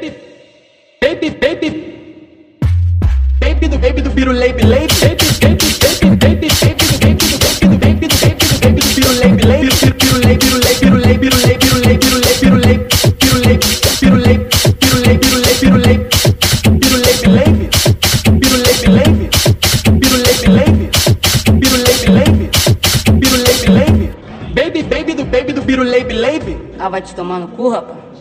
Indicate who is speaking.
Speaker 1: baby do Biruleibe Leibe, baby do Biruleibe Leibe.
Speaker 2: Ah, vai te tomar no cu, rapaz?